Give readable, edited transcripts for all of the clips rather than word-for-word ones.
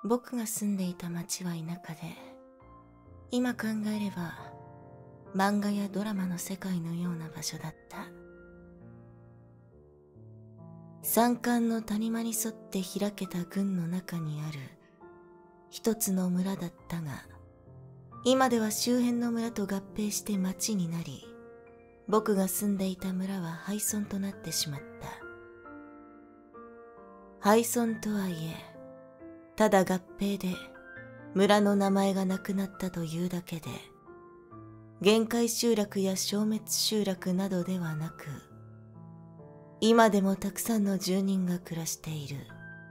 僕が住んでいた町は田舎で、今考えれば漫画やドラマの世界のような場所だった。山間の谷間に沿って開けた郡の中にある一つの村だったが、今では周辺の村と合併して町になり、僕が住んでいた村は廃村となってしまった。廃村とはいえ、ただ合併で村の名前がなくなったというだけで、限界集落や消滅集落などではなく、今でもたくさんの住人が暮らしている。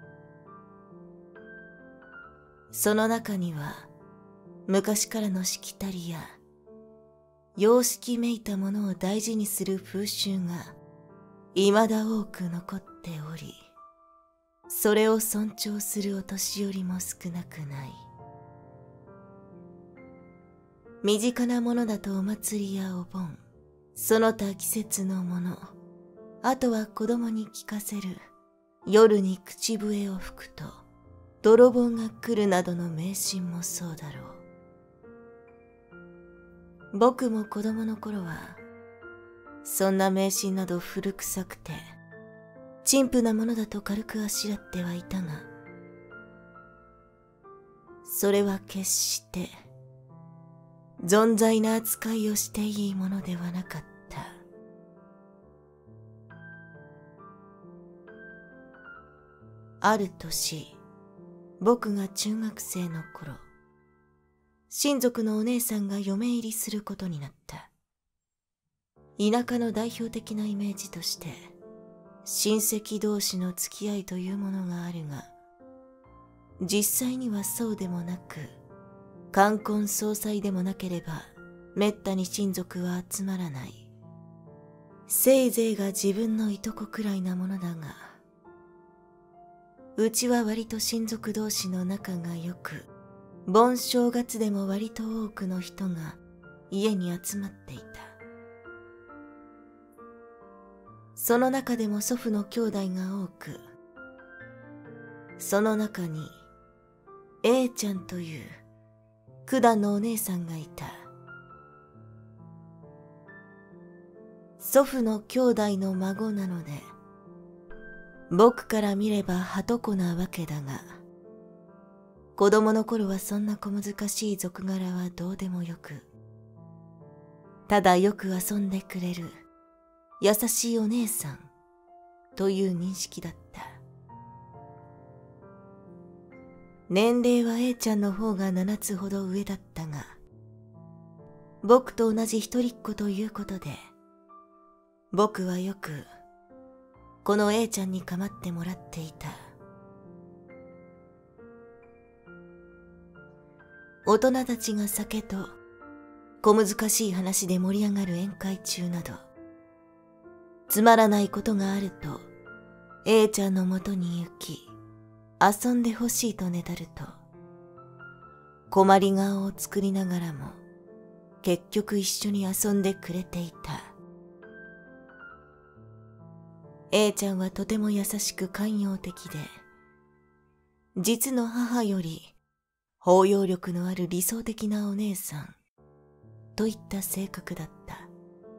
その中には昔からのしきたりや様式めいたものを大事にする風習が未だ多く残っており、それを尊重するお年寄りも少なくない。身近なものだとお祭りやお盆、その他季節のもの、あとは子供に聞かせる夜に口笛を吹くと泥棒が来るなどの迷信もそうだろう。僕も子供の頃はそんな迷信など古臭くて陳腐なものだと軽くあしらってはいたが、それは決して存在な扱いをしていいものではなかった。ある年、僕が中学生の頃、親族のお姉さんが嫁入りすることになった。田舎の代表的なイメージとして、親戚同士の付き合いというものがあるが、実際にはそうでもなく、冠婚葬祭でもなければめったに親族は集まらない。せいぜいが自分のいとこくらいなものだが、うちは割と親族同士の仲が良く、盆正月でも割と多くの人が家に集まっていた。その中でも祖父の兄弟が多く、その中に A ちゃんという九段のお姉さんがいた。祖父の兄弟の孫なので、僕から見ればはとこなわけだが、子供の頃はそんな小難しい俗柄はどうでもよく、ただよく遊んでくれる優しいお姉さんという認識だった。年齢は A ちゃんの方が7つほど上だったが、僕と同じ一人っ子ということで、僕はよくこの A ちゃんに構ってもらっていた。大人たちが酒と小難しい話で盛り上がる宴会中など、つまらないことがあると A ちゃんのもとに行き、遊んでほしいとねだると、困り顔を作りながらも結局一緒に遊んでくれていた。A ちゃんはとても優しく寛容的で、実の母より包容力のある理想的なお姉さんといった性格だった。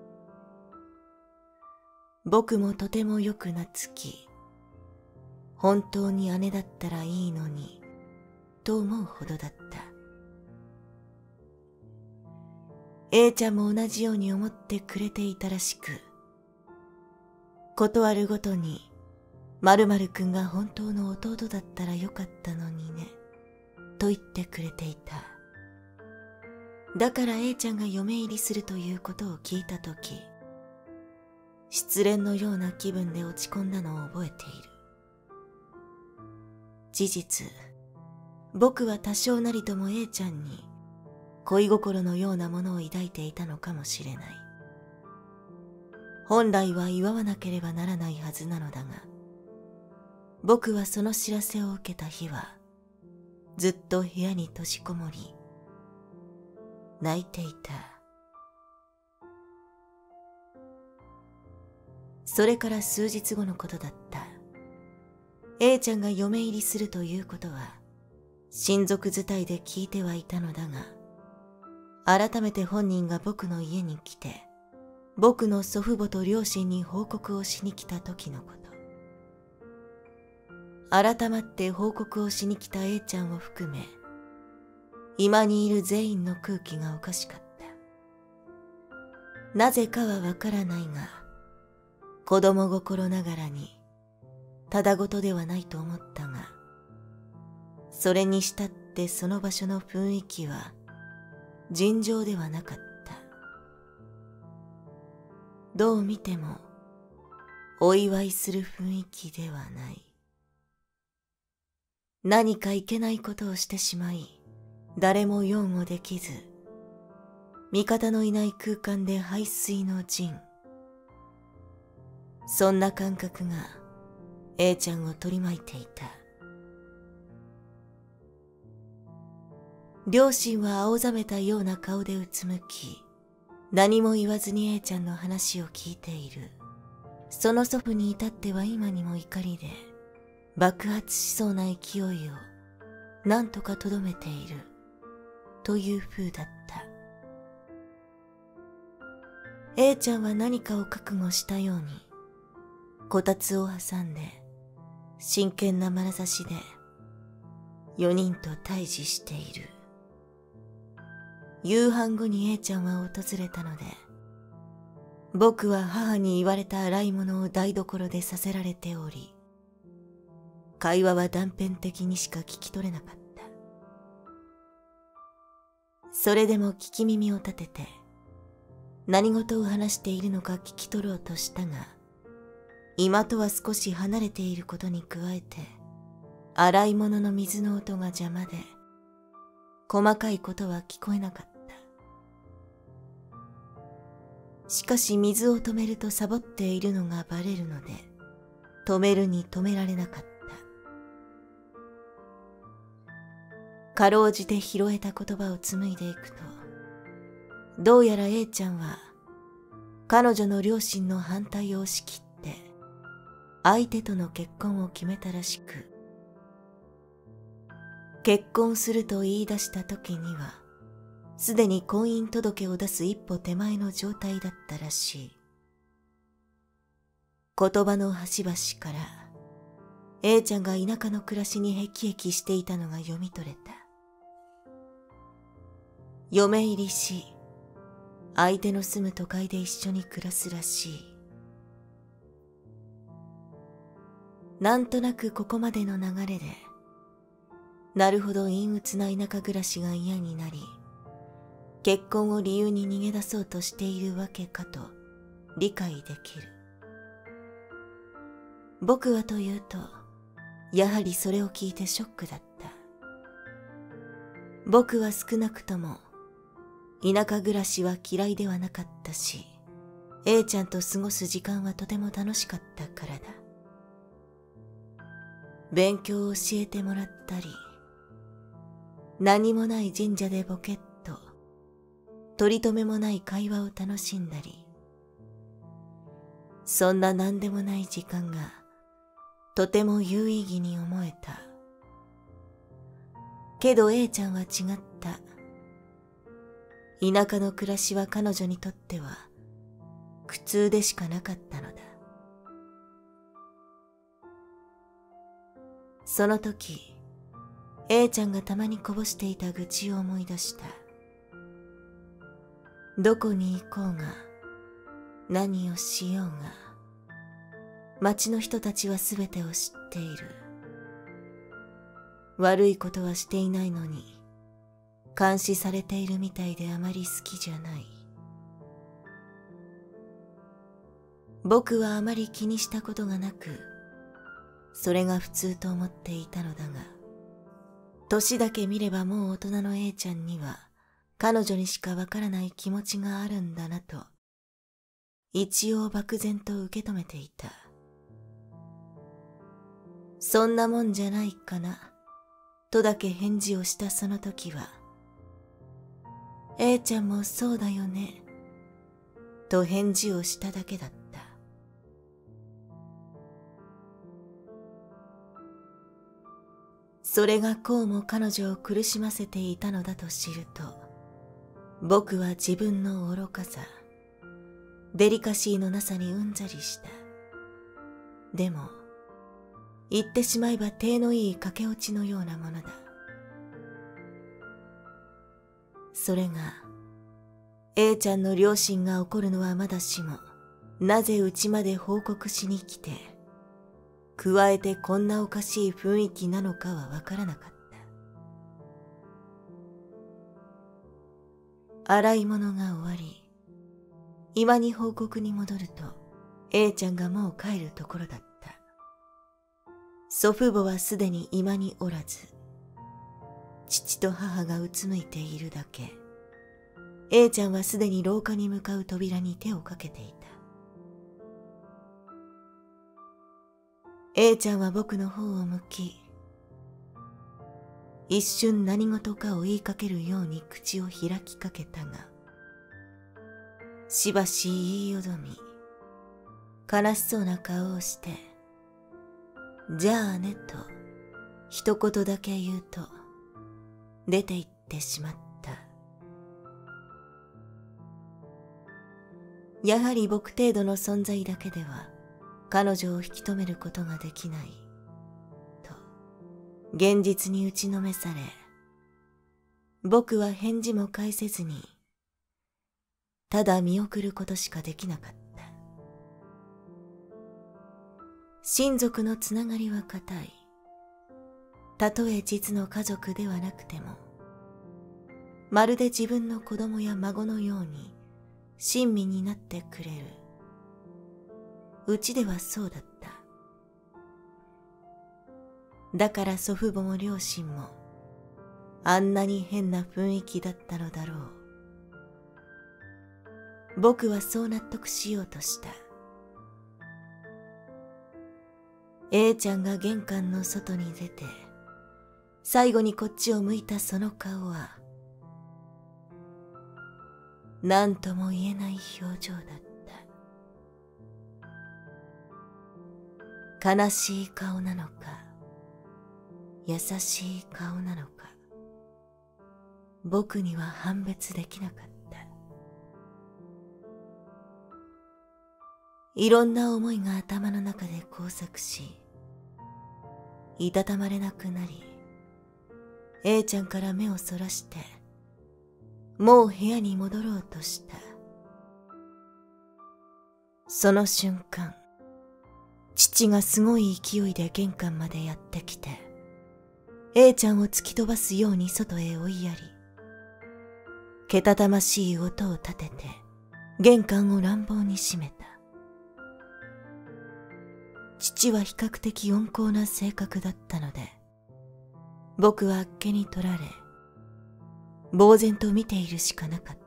僕もとてもよく懐き、本当に姉だったらいいのにと思うほどだった。A ちゃんも同じように思ってくれていたらしく、ことあるごとに〇〇くんが本当の弟だったらよかったのにねと言ってくれていた。だから A ちゃんが嫁入りするということを聞いたとき、失恋のような気分で落ち込んだのを覚えている。事実、僕は多少なりとも A ちゃんに恋心のようなものを抱いていたのかもしれない。本来は祝わなければならないはずなのだが、僕はその知らせを受けた日はずっと部屋に閉じこもり泣いていた。それから数日後のことだった。A ちゃんが嫁入りするということは親族伝いで聞いてはいたのだが、改めて本人が僕の家に来て、僕の祖父母と両親に報告をしに来た時のこと。改まって報告をしに来た A ちゃんを含め、居間にいる全員の空気がおかしかった。なぜかはわからないが、子供心ながらに、ただごとではないと思ったが、それにしたってその場所の雰囲気は尋常ではなかった。どう見てもお祝いする雰囲気ではない。何かいけないことをしてしまい、誰も擁護できず、味方のいない空間で背水の陣。そんな感覚が A ちゃんを取り巻いていた。両親は青ざめたような顔でうつむき、何も言わずに A ちゃんの話を聞いている。その祖父に至っては今にも怒りで、爆発しそうな勢いを何とかとどめているという風だった。A ちゃんは何かを覚悟したように、こたつを挟んで、真剣な眼差しで、4人と対峙している。夕飯後に A ちゃんは訪れたので、僕は母に言われた洗い物を台所でさせられており、会話は断片的にしか聞き取れなかった。それでも聞き耳を立てて、何事を話しているのか聞き取ろうとしたが、今とは少し離れていることに加えて、洗い物の水の音が邪魔で、細かいことは聞こえなかった。しかし水を止めるとサボっているのがバレるので、止めるに止められなかった。かろうじて拾えた言葉を紡いでいくと、どうやら A ちゃんは彼女の両親の反対を押し切って相手との結婚を決めたらしく、結婚すると言い出した時にはすでに婚姻届を出す一歩手前の状態だったらしい。言葉の端々から A ちゃんが田舎の暮らしにへきへきしていたのが読み取れた。嫁入りし、相手の住む都会で一緒に暮らすらしい。なんとなくここまでの流れで、なるほど陰鬱な田舎暮らしが嫌になり、結婚を理由に逃げ出そうとしているわけかと理解できる。僕はというと、やはりそれを聞いてショックだった。僕は少なくとも田舎暮らしは嫌いではなかったし、A ちゃんと過ごす時間はとても楽しかったからだ。勉強を教えてもらったり、何もない神社でボケっと、取り留めもない会話を楽しんだり、そんな何でもない時間がとても有意義に思えた。けど A ちゃんは違った。田舎の暮らしは彼女にとっては苦痛でしかなかったのだ。その時、A ちゃんがたまにこぼしていた愚痴を思い出した。どこに行こうが、何をしようが、町の人たちはすべてを知っている。悪いことはしていないのに、監視されているみたいであまり好きじゃない。僕はあまり気にしたことがなく、それが普通と思っていたのだが、年だけ見ればもう大人の A ちゃんには彼女にしかわからない気持ちがあるんだなと、一応漠然と受け止めていた。そんなもんじゃないかな、とだけ返事をしたその時は、A ちゃんもそうだよね、と返事をしただけだった。 それがこうも彼女を苦しませていたのだと知ると、僕は自分の愚かさ、デリカシーのなさにうんざりした。でも、言ってしまえば体のいい駆け落ちのようなものだ。それが、A ちゃんの両親が怒るのはまだしも、なぜうちまで報告しに来て、加えてこんなおかしい雰囲気なのかはわからなかった。洗い物が終わり、居間に報告に戻ると、A ちゃんがもう帰るところだった。祖父母はすでに居間におらず、父と母がうつむいているだけ。A ちゃんはすでに廊下に向かう扉に手をかけていた。A ちゃんは僕の方を向き、一瞬何事かを言いかけるように口を開きかけたが、しばし言いよどみ、悲しそうな顔をして、じゃあねと一言だけ言うと、出て行ってしまった。やはり僕程度の存在だけでは、彼女を引き止めることができない、と、現実に打ちのめされ、僕は返事も返せずに、ただ見送ることしかできなかった。親族のつながりは固い。たとえ実の家族ではなくても、まるで自分の子供や孫のように親身になってくれる。うちではそうだった。だから祖父母も両親もあんなに変な雰囲気だったのだろう。僕はそう納得しようとした。A ちゃんが玄関の外に出て、最後にこっちを向いたその顔は、何とも言えない表情だった。悲しい顔なのか、優しい顔なのか、僕には判別できなかった。いろんな思いが頭の中で交錯し、いたたまれなくなり、A ちゃんから目をそらして、もう部屋に戻ろうとした。その瞬間、父がすごい勢いで玄関までやってきて、A ちゃんを突き飛ばすように外へ追いやり、けたたましい音を立てて、玄関を乱暴に閉めた。父は比較的温厚な性格だったので、僕はあっけに取られ、呆然と見ているしかなかった。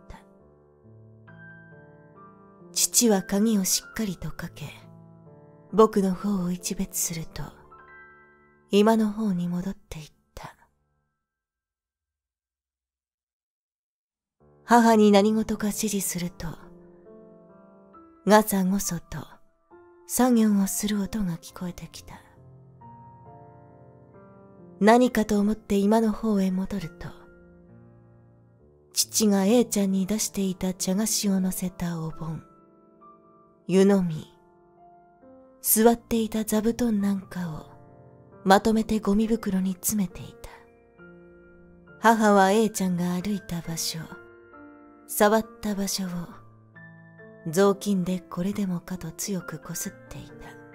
父は鍵をしっかりとかけ、僕の方を一別すると、居間の方に戻っていった。母に何事か指示すると、ガサゴソと作業をする音が聞こえてきた。何かと思って居間の方へ戻ると、父が A ちゃんに出していた茶菓子を乗せたお盆、湯飲み、座っていた座布団なんかをまとめてゴミ袋に詰めていた。母は A ちゃんが歩いた場所、触った場所を雑巾でこれでもかと強くこすっていた。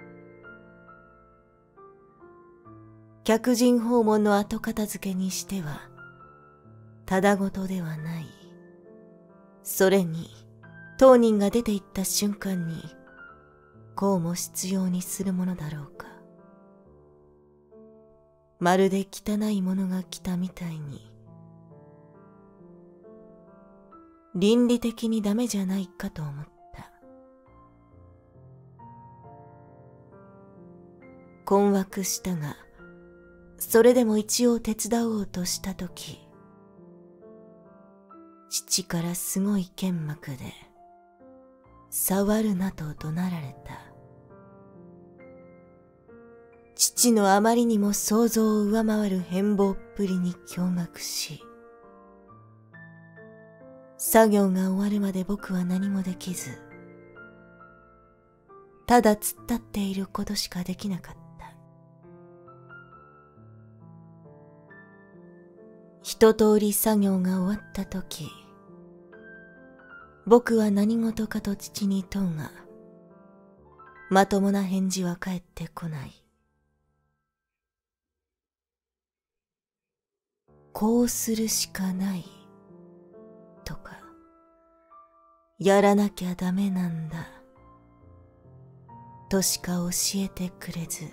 客人訪問の後片付けにしてはただごとではない。それに当人が出て行った瞬間にこうも必要にするものだろうか。まるで汚いものが来たみたいに、倫理的にダメじゃないかと思った。困惑したが、それでも一応手伝おうとしたとき、父からすごい剣幕で、触るなと怒鳴られた。父父のあまりにも想像を上回る変貌っぷりに驚愕し、作業が終わるまで僕は何もできず、ただ突っ立っていることしかできなかった。一通り作業が終わったとき、僕は何事かと父に問うが、まともな返事は返ってこない。こうするしかないとか、やらなきゃダメなんだとしか教えてくれず、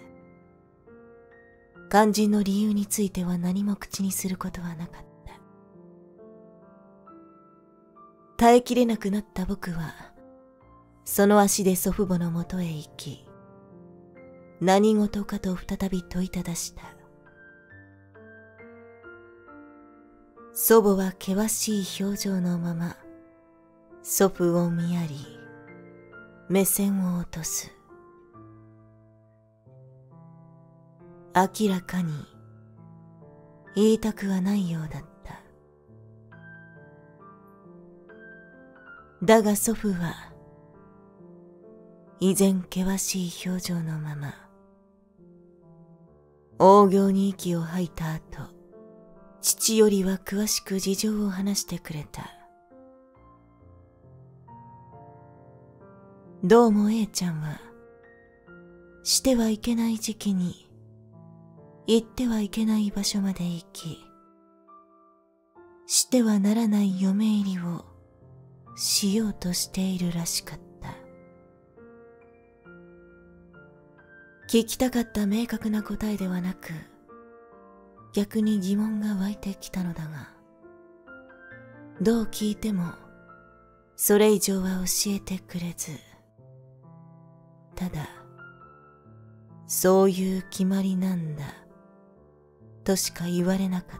肝心の理由については何も口にすることはなかった。耐えきれなくなった僕は、その足で祖父母のもとへ行き、何事かと再び問いただした。祖母は険しい表情のまま、祖父を見やり、目線を落とす。明らかに言いたくはないようだった。だが祖父は、依然険しい表情のまま、大仰に息を吐いた後、父よりは詳しく事情を話してくれた。どうも A ちゃんは、してはいけない時期に、行ってはいけない場所まで行き、してはならない嫁入りをしようとしているらしかった。聞きたかった明確な答えではなく、逆に疑問が湧いてきたのだが、どう聞いてもそれ以上は教えてくれず、ただそういう決まりなんだとしか言われなかった。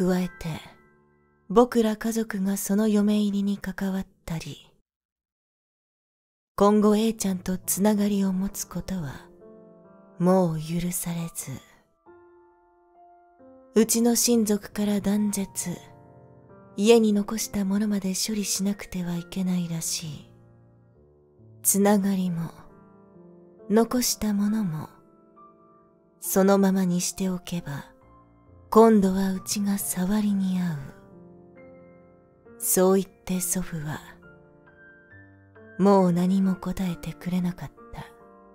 加えて僕ら家族がその嫁入りに関わったり、今後 A ちゃんとつながりを持つことはもう許されず、うちの親族から断絶、家に残したものまで処理しなくてはいけないらしい。つながりも残したものもそのままにしておけば、今度はうちが触りに合う。そう言って祖父はもう何も答えてくれなかった。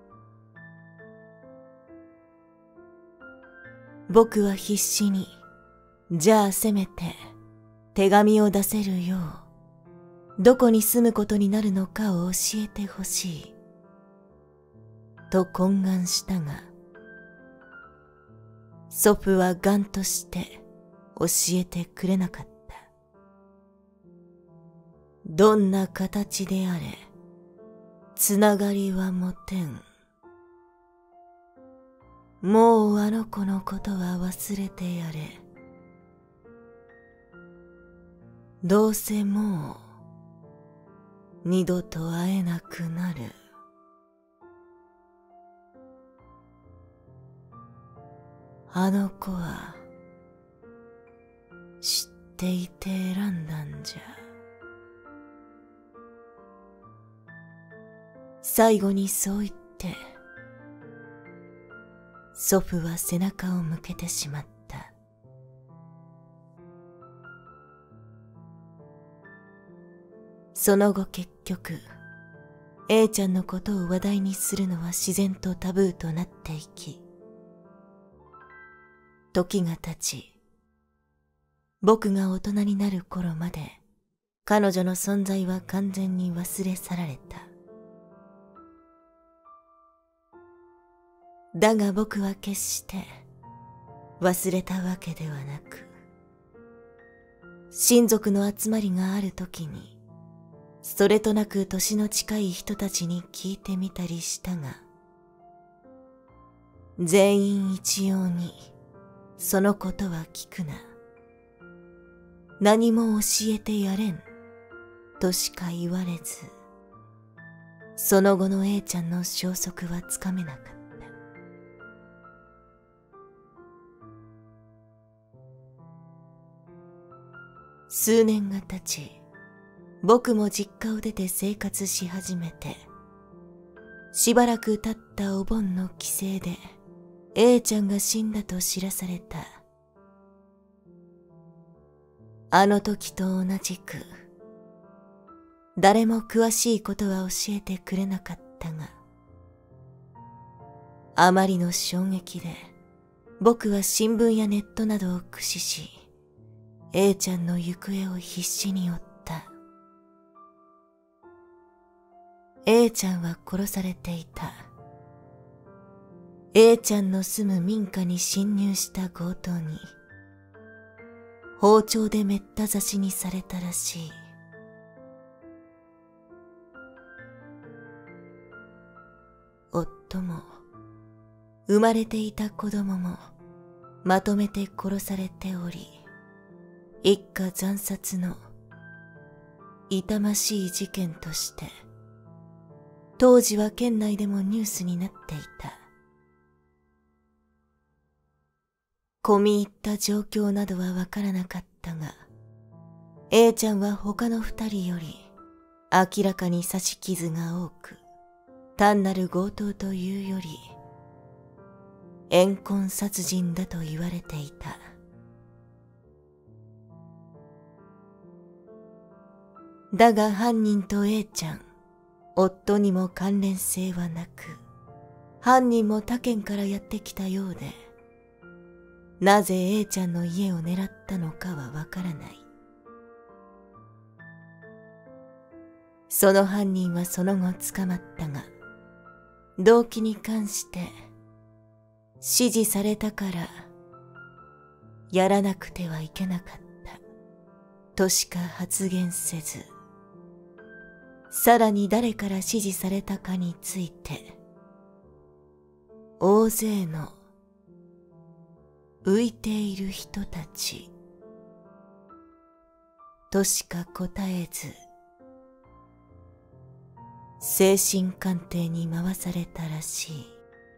僕は必死に、じゃあせめて手紙を出せるよう、どこに住むことになるのかを教えてほしいと懇願したが、祖父は頑として教えてくれなかった。どんな形であれ、つながりは持てん。もうあの子のことは忘れてやれ。どうせもう二度と会えなくなる。あの子は知っていて選んだんじゃ。最後にそう言って祖父は背中を向けてしまった。その後結局 A ちゃんのことを話題にするのは自然とタブーとなっていき、時が経ち、僕が大人になる頃まで彼女の存在は完全に忘れ去られた。だが僕は決して忘れたわけではなく、親族の集まりがある時にそれとなく年の近い人たちに聞いてみたりしたが、全員一様にそのことは聞くな、何も教えてやれんとしか言われず、 その後の A ちゃんの消息はつかめなかった。数年が経ち、僕も実家を出て生活し始めて、しばらく経ったお盆の帰省で A ちゃんが死んだと知らされた。あの時と同じく、誰も詳しいことは教えてくれなかったが、あまりの衝撃で僕は新聞やネットなどを駆使し、A ちゃんの行方を必死に追った。A ちゃんは殺されていた。A ちゃんの住む民家に侵入した強盗に、包丁でめった刺しにされたらしい。夫も、生まれていた子供も、まとめて殺されており、一家惨殺の痛ましい事件として、当時は県内でもニュースになっていた。込み入った状況などはわからなかったが、A ちゃんは他の二人より明らかに刺し傷が多く、単なる強盗というより、怨恨殺人だと言われていた。だが犯人と A ちゃん、夫にも関連性はなく、犯人も他県からやってきたようで、なぜ A ちゃんの家を狙ったのかはわからない。その犯人はその後捕まったが、動機に関して指示されたからやらなくてはいけなかったとしか発言せず、さらに誰から指示されたかについて大勢の浮いている人たちとしか答えず、精神鑑定に回されたらしい。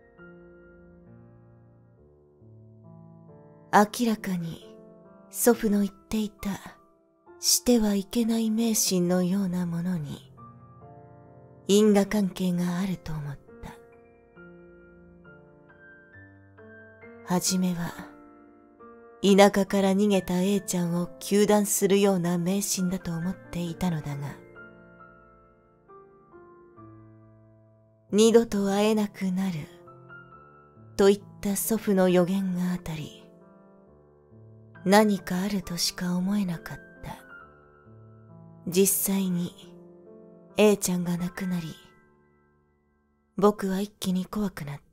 明らかに祖父の言っていたしてはいけない迷信のようなものに因果関係があると思った。はじめは田舎から逃げた A ちゃんを糾弾するような迷信だと思っていたのだが、二度と会えなくなるといった祖父の予言があたり、何かあるとしか思えなかった。実際に A ちゃんが亡くなり、僕は一気に怖くなった。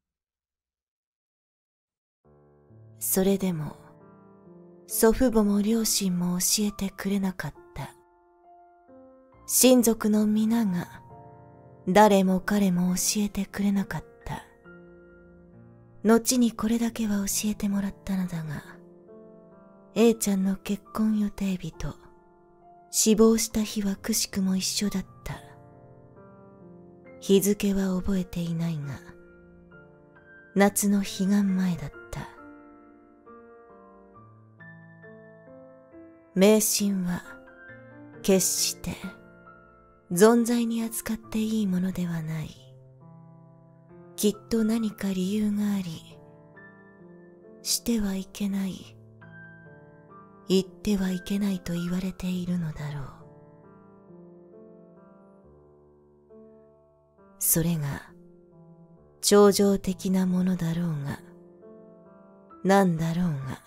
それでも祖父母も両親も教えてくれなかった。親族の皆が誰も彼も教えてくれなかった。後にこれだけは教えてもらったのだが、A ちゃんの結婚予定日と死亡した日はくしくも一緒だった。日付は覚えていないが、夏の彼岸前だった。迷信は決して存在に扱っていいものではない。きっと何か理由があり、してはいけない、言ってはいけないと言われているのだろう。それが超常的なものだろうが、何だろうが、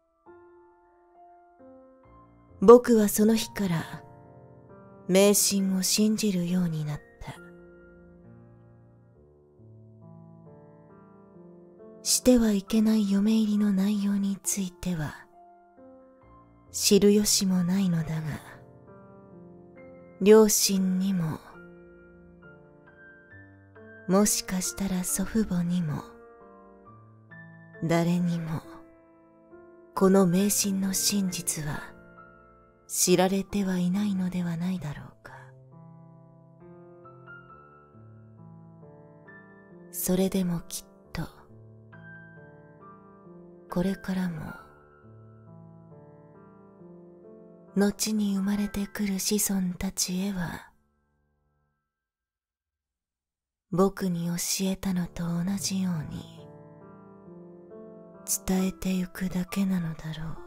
僕はその日から迷信を信じるようになった。してはいけない嫁入りの内容については知る由もないのだが、両親にも、もしかしたら祖父母にも、誰にもこの迷信の真実は知られてはいないのではないだろうか。 それでもきっとこれからも後に生まれてくる子孫たちへは僕に教えたのと同じように伝えてゆくだけなのだろう。